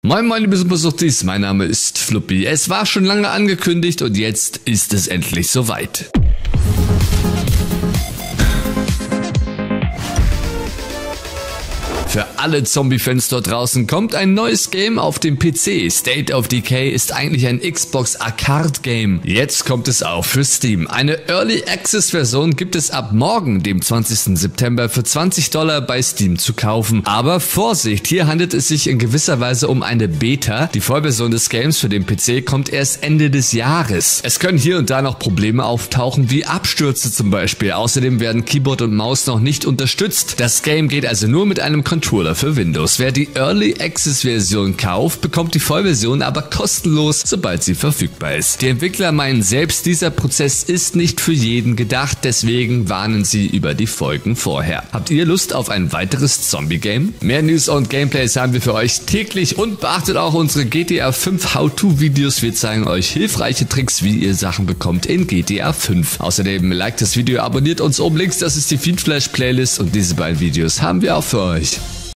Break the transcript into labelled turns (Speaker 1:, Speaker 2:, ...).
Speaker 1: Moin moin liebe Supersuchtis, mein Name ist Fluppy. Es war schon lange angekündigt und jetzt ist es endlich soweit. Für alle Zombie-Fans dort draußen kommt ein neues Game auf dem PC. State of Decay ist eigentlich ein Xbox Arcade-Game. Jetzt kommt es auch für Steam. Eine Early Access-Version gibt es ab morgen, dem 20. September, für $20 bei Steam zu kaufen. Aber Vorsicht, hier handelt es sich in gewisser Weise um eine Beta. Die Vollversion des Games für den PC kommt erst Ende des Jahres. Es können hier und da noch Probleme auftauchen, wie Abstürze zum Beispiel. Außerdem werden Keyboard und Maus noch nicht unterstützt. Das Game geht also nur mit einem Controller für Windows. Wer die Early Access Version kauft, bekommt die Vollversion aber kostenlos, sobald sie verfügbar ist. Die Entwickler meinen selbst, dieser Prozess ist nicht für jeden gedacht, deswegen warnen sie über die Folgen vorher. Habt ihr Lust auf ein weiteres Zombie-Game? Mehr News und Gameplays haben wir für euch täglich und beachtet auch unsere GTA 5 How-To-Videos. Wir zeigen euch hilfreiche Tricks, wie ihr Sachen bekommt in GTA 5. Außerdem liked das Video, abonniert uns oben links, das ist die Feedflash Playlist und diese beiden Videos haben wir auch für euch.